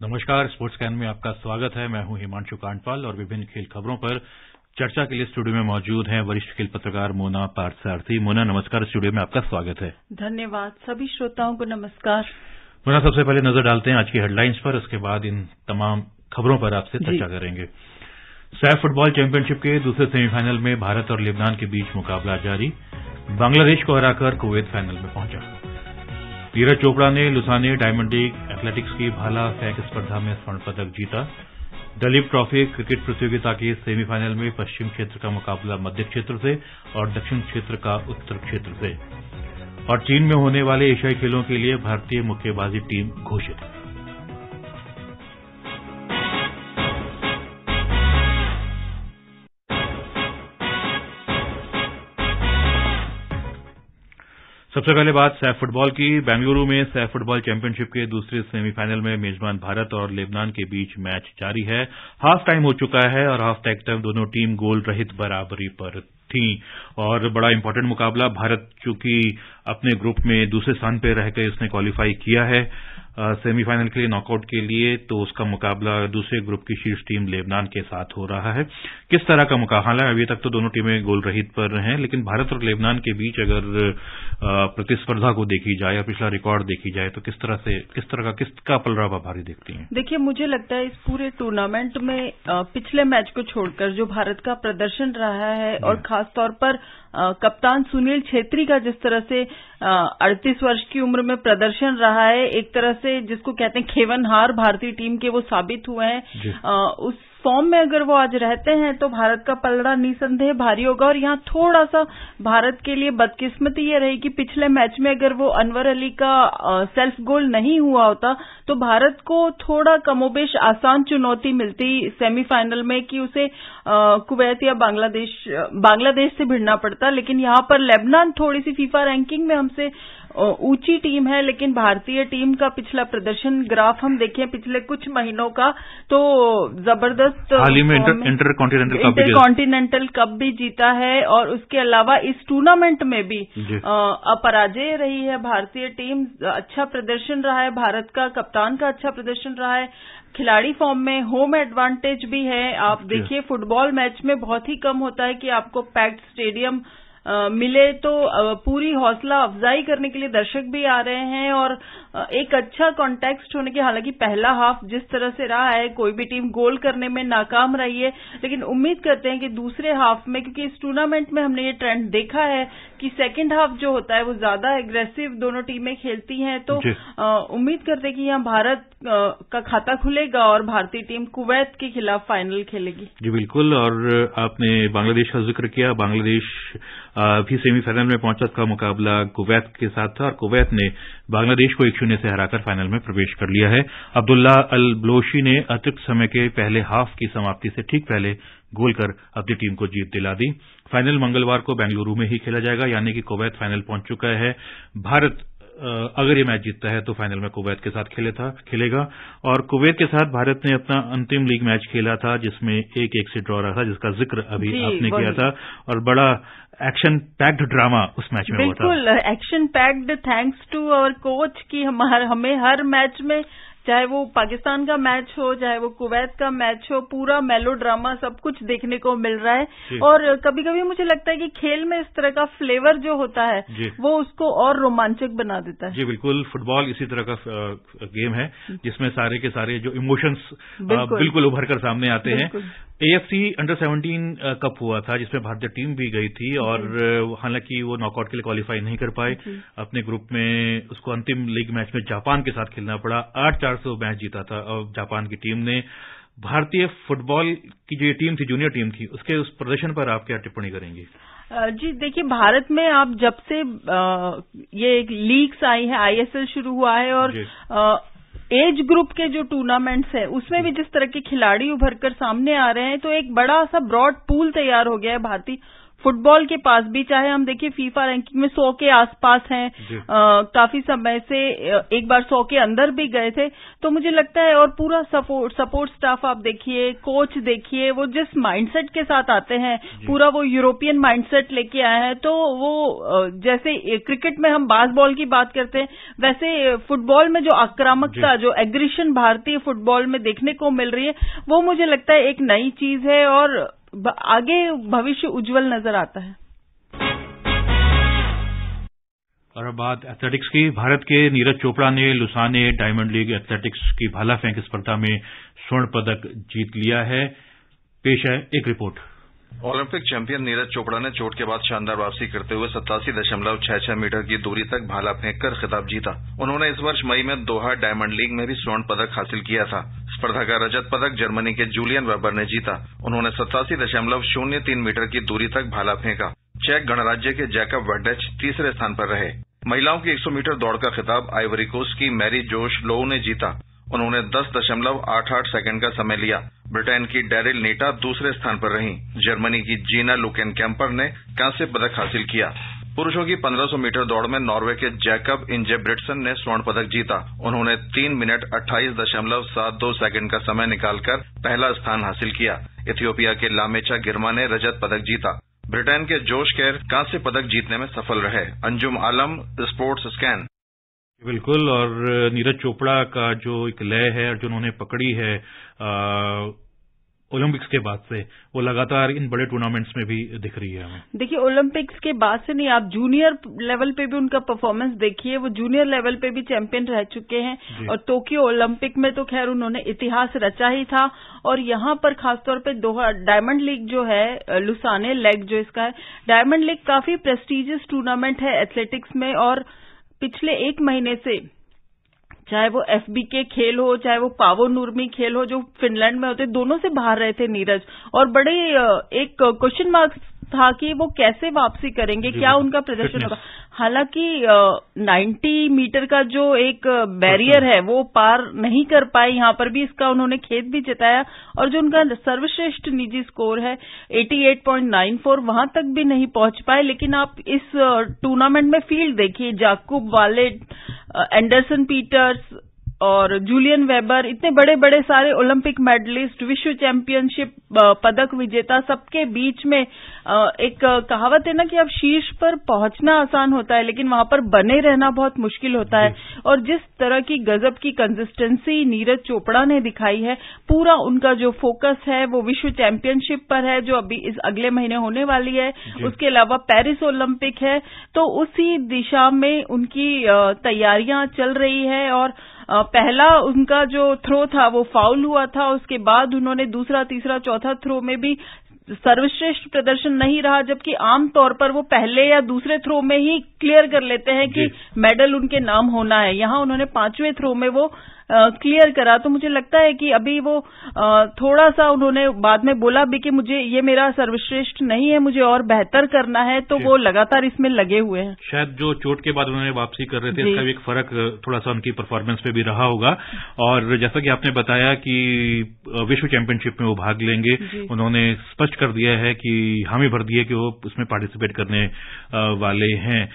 नमस्कार, sports can में आपका स्वागत है। मैं हूं हिमांशु कांडपाल और विभिन्न खेल खबरों पर चर्चा के लिए स्टूडियो में मौजूद हैं वरिष्ठ खेल पत्रकार मोना पार्थसारथी। मोना, नमस्कार, स्टूडियो में आपका स्वागत है। धन्यवाद। सभी श्रोताओं को नमस्कार। मोना, सबसे पहले नजर डालते हैं आज की हेडलाइंस पर, उसके बाद इन तमाम खबरों पर आपसे चर्चा करेंगे। सैफ फुटबॉल चैंपियनशिप के दूसरे सेमीफाइनल में भारत और लेबनान के बीच मुकाबला जारी। बांग्लादेश को हराकर कुवैत फाइनल में पहुंचा। नीरज चोपड़ा ने लुसाने डायमंड लीग एथलेटिक्स की भाला फेंक स्पर्धा में स्वर्ण पदक जीता। दलीप ट्रॉफी क्रिकेट प्रतियोगिता के सेमीफाइनल में पश्चिम क्षेत्र का मुकाबला मध्य क्षेत्र से और दक्षिण क्षेत्र का उत्तर क्षेत्र से। और चीन में होने वाले एशियाई खेलों के लिए भारतीय मुक्केबाजी टीम घोषित। सबसे पहले बात सैफ फुटबॉल की। बेंगलुरु में सैफ फुटबॉल चैंपियनशिप के दूसरे सेमीफाइनल में मेजबान भारत और लेबनान के बीच मैच जारी है। हाफ टाइम हो चुका है और हाफ टाइम तक दोनों टीम गोल रहित बराबरी पर थी और बड़ा इंपॉर्टेंट मुकाबला। भारत चूंकि अपने ग्रुप में दूसरे स्थान पर रहकर इसने क्वालिफाई किया है सेमीफाइनल के लिए, नॉकआउट के लिए, तो उसका मुकाबला दूसरे ग्रुप की शीर्ष टीम लेबनान के साथ हो रहा है। किस तरह का मुकाबला? अभी तक तो दोनों टीमें गोल रहित पर हैं, लेकिन भारत और लेबनान के बीच अगर प्रतिस्पर्धा को देखी जाए या पिछला रिकॉर्ड देखी जाए तो किसका पलड़ा भारी देखती हैं? देखिए, मुझे लगता है इस पूरे टूर्नामेंट में पिछले मैच को छोड़कर जो भारत का प्रदर्शन रहा है और खासतौर पर कप्तान सुनील छेत्री का जिस तरह से 38 वर्ष की उम्र में प्रदर्शन रहा है, एक तरह से जिसको कहते हैं खेवनहार भारतीय टीम के वो साबित हुए हैं। उस फॉर्म में अगर वो आज रहते हैं तो भारत का पलड़ा निसंदेह भारी होगा। और यहाँ थोड़ा सा भारत के लिए बदकिस्मती ये रही कि पिछले मैच में अगर वो अनवर अली का सेल्फ गोल नहीं हुआ होता तो भारत को थोड़ा कमोबेश आसान चुनौती मिलती सेमीफाइनल में कि उसे कुवैत या बांग्लादेश से भिड़ना पड़ता। लेकिन यहाँ पर लेबनान थोड़ी सी फीफा रैंकिंग में हमसे ऊंची टीम है, लेकिन भारतीय टीम का पिछला प्रदर्शन ग्राफ हम देखें पिछले कुछ महीनों का तो जबरदस्त। हाल ही में इंटरकॉन्टिनेंटल कप भी जीता है और उसके अलावा इस टूर्नामेंट में भी अपराजय रही है भारतीय टीम। अच्छा प्रदर्शन रहा है भारत का, कप्तान का अच्छा प्रदर्शन रहा है, खिलाड़ी फॉर्म में, होम एडवांटेज भी है। आप देखिए, फुटबॉल मैच में बहुत ही कम होता है कि आपको पैक्ड स्टेडियम मिले, तो पूरी हौसला अफजाई करने के लिए दर्शक भी आ रहे हैं और एक अच्छा कॉन्टेक्स्ट होने के, हालांकि पहला हाफ जिस तरह से रहा है कोई भी टीम गोल करने में नाकाम रही है, लेकिन उम्मीद करते हैं कि दूसरे हाफ में, क्योंकि इस टूर्नामेंट में हमने ये ट्रेंड देखा है कि सेकंड हाफ जो होता है वो ज्यादा एग्रेसिव दोनों टीमें खेलती हैं, तो उम्मीद करते हैं कि यहाँ भारत का खाता खुलेगा और भारतीय टीम कुवैत के खिलाफ फाइनल खेलेगी। जी बिल्कुल। और आपने बांग्लादेश का जिक्र किया। बांग्लादेश भी सेमीफाइनल में पहुंचा का मुकाबला कुवैत के साथ था और कुवैत ने बांग्लादेश को 1-0 से हराकर फाइनल में प्रवेश कर लिया है। अब्दुल्ला अल ब्लोशी ने अतिरिक्त समय के पहले हाफ की समाप्ति से ठीक पहले गोल कर अपनी टीम को जीत दिला दी। फाइनल मंगलवार को बेंगलुरु में ही खेला जाएगा, यानी कि कुवैत फाइनल पहुंच चुका है। भारत अगर ये मैच जीतता है तो फाइनल में कुवैत के साथ खेलेगा। और कुवैत के साथ भारत ने अपना अंतिम लीग मैच खेला था जिसमें 1-1 से ड्रॉ रहा था, जिसका जिक्र अभी आपने किया था, और बड़ा एक्शन पैक्ड ड्रामा उस मैच में हुआ था। बिल्कुल action packed, thanks to our coach कि हमें हर मैच में, चाहे वो पाकिस्तान का मैच हो चाहे वो कुवैत का मैच हो, पूरा मेलो ड्रामा सब कुछ देखने को मिल रहा है। और कभी कभी मुझे लगता है कि खेल में इस तरह का फ्लेवर जो होता है वो उसको और रोमांचक बना देता है। जी बिल्कुल। फुटबॉल इसी तरह का गेम है जिसमें सारे के सारे जो इमोशंस बिल्कुल उभर कर सामने आते हैं। AFC अंडर-17 कप हुआ था जिसमें भारतीय टीम भी गई थी और हालांकि वो नॉकआउट के लिए क्वालिफाई नहीं कर पाए अपने ग्रुप में। उसको अंतिम लीग मैच में जापान के साथ खेलना पड़ा। 8-4 से मैच जीता था जापान की टीम ने। भारतीय फुटबॉल की जो टीम थी, जूनियर टीम थी, उसके उस प्रदर्शन पर आप क्या टिप्पणी करेंगे? जी देखिए, भारत में आप जब से ये लीग्स आई है, ISL शुरू हुआ है और एज ग्रुप के जो टूर्नामेंट्स हैं उसमें भी जिस तरह के खिलाड़ी उभरकर सामने आ रहे हैं, तो एक बड़ा सा ब्रॉड पूल तैयार हो गया है भारतीय फुटबॉल के पास भी, चाहे हम देखिए फीफा रैंकिंग में 100 के आसपास हैं, काफी समय से एक बार 100 के अंदर भी गए थे। तो मुझे लगता है, और पूरा सपोर्ट स्टाफ आप देखिए, कोच देखिए, वो जिस माइंडसेट के साथ आते हैं, पूरा वो यूरोपियन माइंडसेट लेके आए हैं। तो वो जैसे क्रिकेट में हम बास्केटबॉल की बात करते हैं, वैसे फुटबॉल में जो आक्रामकता, जो एग्रेशन भारतीय फुटबॉल में देखने को मिल रही है, वो मुझे लगता है एक नई चीज है और आगे भविष्य उज्जवल नजर आता है। और अब बात एथलेटिक्स की। भारत के नीरज चोपड़ा ने लुसाने डायमंड लीग एथलेटिक्स की भाला फेंक स्पर्धा में स्वर्ण पदक जीत लिया है। पेश है एक report. Olympic champion Neeraj Chopra ने चोट के बाद शानदार वापसी करते हुए 87.66 मीटर की दूरी तक भाला फेंककर खिताब जीता। उन्होंने इस वर्ष मई में दोहा डायमंड लीग में भी स्वर्ण पदक हासिल किया था। स्पर्धा का रजत पदक जर्मनी के जूलियन वेबर ने जीता। उन्होंने 87.03 मीटर की दूरी तक भाला फेंका। चेक गणराज्य के जैकब वेडेच तीसरे स्थान पर रहे। महिलाओं की 100 मीटर दौड़ का खिताब आइवरी कोस्ट की मैरी जोश लोउ ने जीता। उन्होंने 10.88 सेकंड का समय लिया। ब्रिटेन की डेरिल नीटा दूसरे स्थान पर रहीं। जर्मनी की जीना लुकेन कैंपर ने कांस्य पदक हासिल किया। पुरुषों की 1500 मीटर दौड़ में नॉर्वे के जैकब इंजेब्रिटसन ने स्वर्ण पदक जीता। उन्होंने 3 मिनट 28.72 सेकंड का समय निकालकर पहला स्थान हासिल किया। इथियोपिया के लामेचा गिरमा ने रजत पदक जीता। ब्रिटेन के जोश केर कांस्य पदक जीतने में सफल रहे। Anjum Alam, sports scan. बिल्कुल, और नीरज चोपड़ा का जो एक लय है जो उन्होंने पकड़ी है ओलंपिक्स के बाद से, वो लगातार इन बड़े टूर्नामेंट्स में भी दिख रही है हमें। देखिए, ओलंपिक्स के बाद से नहीं, आप जूनियर लेवल पे भी उनका परफॉर्मेंस देखिए, वो जूनियर लेवल पे भी चैंपियन रह चुके हैं। और टोक्यो ओलंपिक में तो खैर उन्होंने इतिहास रचा ही था। और यहाँ पर खासतौर पे दोहा डायमंड लीग जो है, लुसाने लेग जो इसका है, डायमंड लीग काफी प्रेस्टिजियस टूर्नामेंट है एथलेटिक्स में। और पिछले एक महीने से, चाहे वो एफबीके खेल हो, चाहे वो पावो नूर्मी खेल हो जो फिनलैंड में होते, दोनों से बाहर रहे थे नीरज। और बड़े एक क्वेश्चन मार्क था कि वो कैसे वापसी करेंगे, क्या उनका प्रदर्शन होगा। हालांकि 90 मीटर का जो एक बैरियर है वो पार नहीं कर पाए, यहां पर भी इसका उन्होंने खेद भी जताया। और जो उनका सर्वश्रेष्ठ निजी स्कोर है 88.94, वहां तक भी नहीं पहुंच पाए। लेकिन आप इस टूर्नामेंट में फील्ड देखिए, जाकूब वालेट, एंडरसन पीटर्स और जूलियन वेबर, इतने बड़े बड़े सारे ओलंपिक मेडलिस्ट, विश्व चैंपियनशिप पदक विजेता, सबके बीच में एक कहावत है ना कि अब शीर्ष पर पहुंचना आसान होता है लेकिन वहां पर बने रहना बहुत मुश्किल होता है। और जिस तरह की गजब की कंसिस्टेंसी नीरज चोपड़ा ने दिखाई है, पूरा उनका जो फोकस है वो विश्व चैंपियनशिप पर है जो अभी इस अगले महीने होने वाली है। उसके अलावा पेरिस ओलंपिक है, तो उसी दिशा में उनकी तैयारियां चल रही है। और पहला उनका जो थ्रो था वो फाउल हुआ था, उसके बाद उन्होंने दूसरा, तीसरा, चौथा थ्रो में भी सर्वश्रेष्ठ प्रदर्शन नहीं रहा, जबकि आमतौर पर वो पहले या दूसरे थ्रो में ही क्लियर कर लेते हैं कि मेडल उनके नाम होना है। यहां उन्होंने 5वें थ्रो में वो क्लियर करा। तो मुझे लगता है कि अभी वो थोड़ा सा, उन्होंने बाद में बोला भी कि मुझे ये मेरा सर्वश्रेष्ठ नहीं है, मुझे और बेहतर करना है, तो वो लगातार इसमें लगे हुए हैं। शायद जो चोट के बाद उन्होंने वापसी कर रहे थे, इसका भी एक फर्क थोड़ा सा उनकी परफॉर्मेंस पे भी रहा होगा। और जैसा कि आपने बताया कि विश्व चैंपियनशिप में वो भाग लेंगे, उन्होंने स्पष्ट कर दिया है कि हामी भर दी है कि वो उसमें पार्टिसिपेट करने वाले हैं।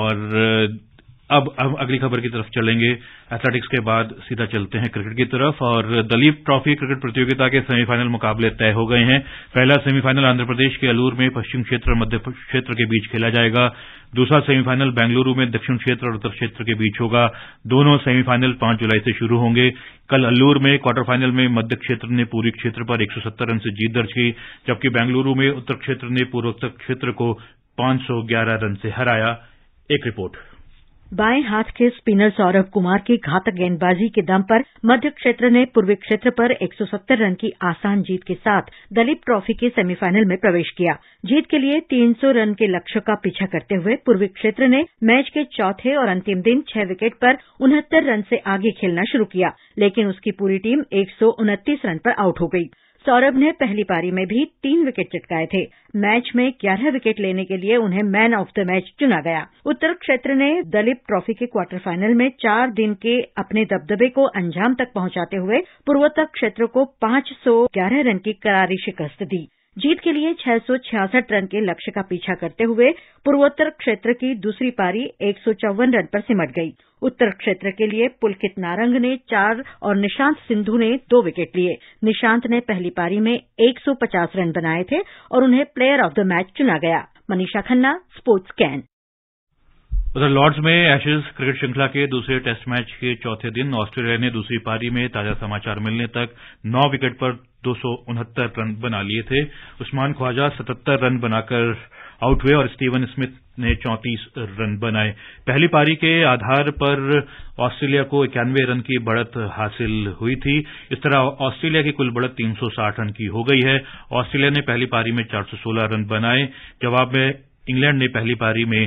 और अब अगली खबर की तरफ चलेंगे। एथलेटिक्स के बाद सीधा चलते हैं क्रिकेट की तरफ। और दलीप ट्रॉफी क्रिकेट प्रतियोगिता के सेमीफाइनल मुकाबले तय हो गए हैं। पहला सेमीफाइनल आंध्र प्रदेश के अलूर में पश्चिम क्षेत्र और मध्य क्षेत्र के बीच खेला जाएगा। दूसरा सेमीफाइनल बेंगलुरु में दक्षिण क्षेत्र और उत्तर क्षेत्र के बीच होगा। दोनों सेमीफाइनल 5 जुलाई से शुरू होंगे। कल अलूर में क्वार्टर फाइनल में मध्य क्षेत्र ने पूर्वी क्षेत्र पर 170 रन से जीत दर्ज की, जबकि बेंगलुरु में उत्तर क्षेत्र ने पूर्वोत्तर क्षेत्र को 511 रन से हराया। एक रिपोर्ट। बाएं हाथ के स्पिनर सौरभ कुमार की घातक गेंदबाजी के दम पर मध्य क्षेत्र ने पूर्वी क्षेत्र पर 170 रन की आसान जीत के साथ दलीप ट्रॉफी के सेमीफाइनल में प्रवेश किया। जीत के लिए 300 रन के लक्ष्य का पीछा करते हुए पूर्वी क्षेत्र ने मैच के चौथे और अंतिम दिन 6 विकेट पर 69 रन से आगे खेलना शुरू किया, लेकिन उसकी पूरी टीम 129 रन पर आउट हो गई। सौरभ ने पहली पारी में भी 3 विकेट चटकाए थे। मैच में 11 विकेट लेने के लिए उन्हें मैन ऑफ द मैच चुना गया। उत्तर क्षेत्र ने दलीप ट्रॉफी के क्वार्टर फाइनल में 4 दिन के अपने दबदबे को अंजाम तक पहुंचाते हुए पूर्वोत्तर क्षेत्र को 511 रन की करारी शिकस्त दी। जीत के लिए 666 रन के लक्ष्य का पीछा करते हुए पूर्वोत्तर क्षेत्र की दूसरी पारी 154 रन पर सिमट गई। उत्तर क्षेत्र के लिए पुलकित नारंग ने 4 और निशांत सिंधु ने 2 विकेट लिए। निशांत ने पहली पारी में 150 रन बनाए थे और उन्हें प्लेयर ऑफ द मैच चुना गया। मनीषा खन्ना, स्पोर्ट्स कैन। उधर लॉर्ड्स में एशेज क्रिकेट श्रृंखला के दूसरे टेस्ट मैच के चौथे दिन ऑस्ट्रेलिया ने दूसरी पारी में ताजा समाचार मिलने तक 9 विकेट पर 269 रन बना लिए थे। उस्मान ख्वाजा 77 रन बनाकर आउट हुए और स्टीवन स्मिथ ने 34 रन बनाए। पहली पारी के आधार पर ऑस्ट्रेलिया को 91 रन की बढ़त हासिल हुई थी। इस तरह ऑस्ट्रेलिया की कुल बढ़त 360 रन की हो गई है। ऑस्ट्रेलिया ने पहली पारी में 416 रन बनाए। जवाब में इंग्लैंड ने पहली पारी में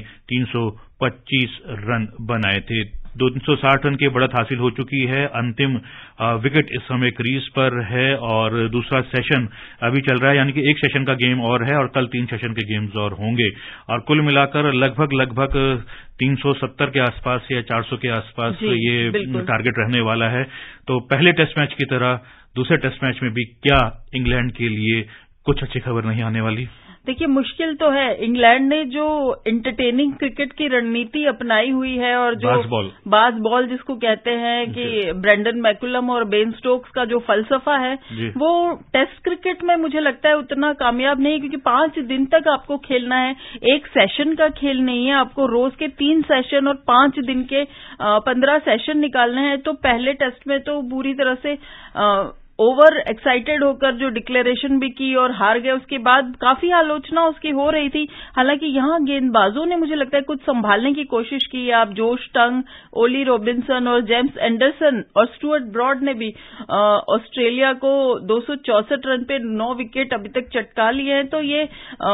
325 रन बनाए थे। 260 रन की बढ़त हासिल हो चुकी है। अंतिम विकेट इस समय क्रीज पर है और दूसरा सेशन अभी चल रहा है, यानी कि एक सेशन का गेम और है और कल 3 सेशन के गेम्स और होंगे और कुल मिलाकर लगभग 370 के आसपास या 400 के आसपास ये टारगेट रहने वाला है। तो पहले टेस्ट मैच की तरह दूसरे टेस्ट मैच में भी क्या इंग्लैंड के लिए कुछ अच्छी खबर नहीं आने वाली? देखिए, मुश्किल तो है। इंग्लैंड ने जो एंटरटेनिंग क्रिकेट की रणनीति अपनाई हुई है और जो बाज बॉल जिसको कहते हैं कि ब्रेंडन मैकुलम और बेन स्टोक्स का जो फलसफा है वो टेस्ट क्रिकेट में मुझे लगता है उतना कामयाब नहीं, क्योंकि 5 दिन तक आपको खेलना है। एक सेशन का खेल नहीं है, आपको रोज के 3 सेशन और 5 दिन के 15 सेशन निकालने हैं। तो पहले टेस्ट में तो पूरी तरह से ओवर एक्साइटेड होकर जो डिक्लेरेशन भी की और हार गए, उसके बाद काफी आलोचना उसकी हो रही थी। हालांकि यहां गेंदबाजों ने मुझे लगता है कुछ संभालने की कोशिश की। आप जोश टंग, ओली रॉबिन्सन और जेम्स एंडरसन और स्टुअर्ट ब्रॉड ने भी ऑस्ट्रेलिया को 264 रन पे 9 विकेट अभी तक चटका लिए हैं। तो ये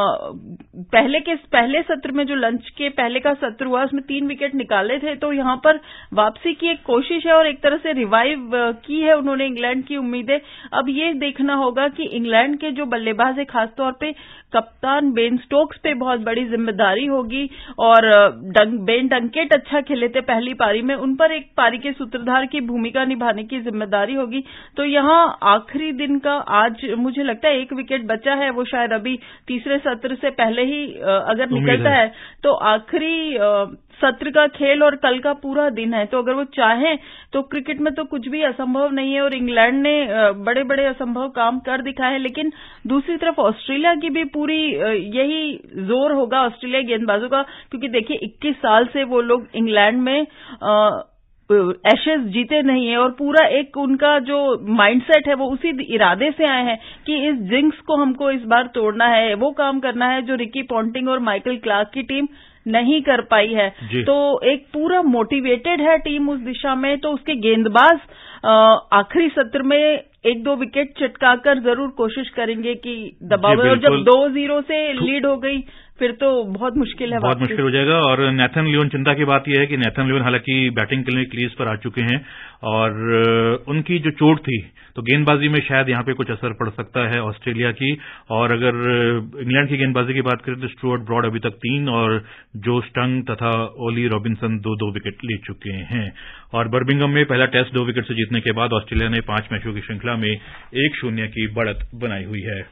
पहले सत्र में जो लंच के पहले का सत्र हुआ उसमें 3 विकेट निकाले थे। तो यहां पर वापसी की एक कोशिश है और एक तरह से रिवाइव की है उन्होंने इंग्लैंड की उम्मीदें। अब ये देखना होगा कि इंग्लैंड के जो बल्लेबाज है, खासतौर पे कप्तान बेन स्टोक्स पे बहुत बड़ी जिम्मेदारी होगी और बेन डंकेट अच्छा खेले थे पहली पारी में, उन पर एक पारी के सूत्रधार की भूमिका निभाने की जिम्मेदारी होगी। तो यहां आखिरी दिन का आज मुझे लगता है 1 विकेट बचा है, वो शायद अभी तीसरे सत्र से पहले ही अगर निकलता है तो आखिरी सत्र का खेल और कल का पूरा दिन है। तो अगर वो चाहें तो क्रिकेट में तो कुछ भी असंभव नहीं है और इंग्लैंड ने बड़े बड़े असंभव काम कर दिखाए हैं। लेकिन दूसरी तरफ ऑस्ट्रेलिया की भी पूरी यही जोर होगा ऑस्ट्रेलिया गेंदबाजों का, क्योंकि देखिए 21 साल से वो लोग इंग्लैंड में एशेज जीते नहीं है और पूरा एक उनका जो माइंडसेट है वो उसी इरादे से आए हैं कि इस जिंक्स को हमको इस बार तोड़ना है, वो काम करना है जो रिकी पॉन्टिंग और माइकल क्लार्क की टीम नहीं कर पाई है। तो एक पूरा मोटिवेटेड है टीम उस दिशा में। तो उसके गेंदबाज आखिरी सत्र में 1-2 विकेट चटकाकर जरूर कोशिश करेंगे कि दबाव, और जब 2-0 से लीड हो गई फिर तो बहुत मुश्किल है, बहुत मुश्किल हो जाएगा। और नेथन लियोन, चिंता की बात यह है कि नेथन लियोन हालांकि बैटिंग के लिए क्रीज पर आ चुके हैं और उनकी जो चोट थी तो गेंदबाजी में शायद यहां पे कुछ असर पड़ सकता है ऑस्ट्रेलिया की। और अगर इंग्लैंड की गेंदबाजी की बात करें तो स्टुअर्ट ब्रॉड अभी तक 3 और जोश टंग तथा ओली रॉबिन्सन 2-2 विकेट ले चुके हैं। और बर्मिंघम में पहला टेस्ट 2 विकेट से जीतने के बाद ऑस्ट्रेलिया ने 5 मैचों की श्रृंखला में 1-0 की बढ़त बनाई हुई है।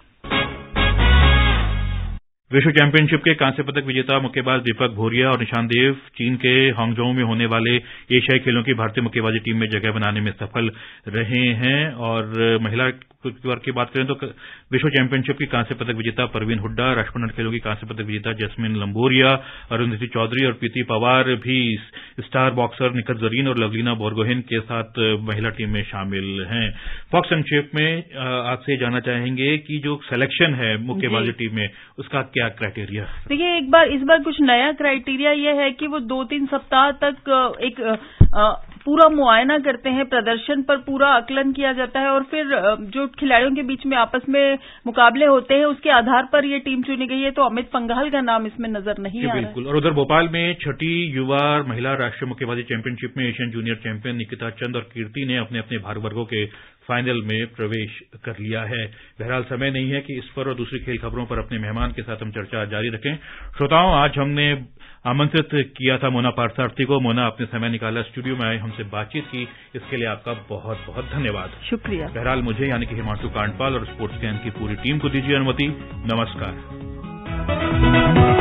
विश्व चैंपियनशिप के कांस्य पदक विजेता मुक्केबाज दीपक भोरिया और निशान देव चीन के हांगझोउ में होने वाले एशियाई खेलों की भारतीय मुक्केबाजी टीम में जगह बनाने में सफल रहे हैं। और महिला वर्ग की बात करें तो विश्व चैंपियनशिप की कांस्य पदक विजेता परवीन हुड्डा, राष्ट्रमंडल खेलों की कांस्य पदक विजेता जैस्मिन लंबोरिया, अरुंधति चौधरी और प्रीति पवार भी स्टार बॉक्सर निखत जरीन और लवलीना बोरगोहेन के साथ महिला टीम में शामिल हैं। फॉक्स संक्षेप में आपसे जानना चाहेंगे कि जो सिलेक्शन है मुक्केबाजी टीम में उसका क्या क्राइटेरिया? देखिए, इस बार कुछ नया क्राइटेरिया यह है कि वो 2-3 सप्ताह तक एक पूरा मुआयना करते हैं, प्रदर्शन पर पूरा आकलन किया जाता है और फिर जो खिलाड़ियों के बीच में आपस में मुकाबले होते हैं उसके आधार पर ये टीम चुनी गई है। तो अमित पंघाल का नाम इसमें नजर नहीं आ रहा है। बिल्कुल। और उधर भोपाल में 6ठी युवा महिला राष्ट्रीय मुक्केबाजी चैंपियनशिप में Asian junior champion Nikita Chand और कीर्ति ने अपने अपने भार वर्गों के फाइनल में प्रवेश कर लिया है। बहरहाल समय नहीं है कि इस पर और दूसरी खेल खबरों पर अपने मेहमान के साथ हम चर्चा जारी रखें। श्रोताओं, आज हमने आमंत्रित किया था मोना पार्थसारथी को। मोना, आपने समय निकाला, स्टूडियो में आए, हमसे बातचीत की, इसके लिए आपका बहुत बहुत धन्यवाद। शुक्रिया। बहरहाल मुझे यानी कि हिमांशु कांडपाल और स्पोर्ट्स कैन की पूरी टीम को दीजिए अनुमति। नमस्कार।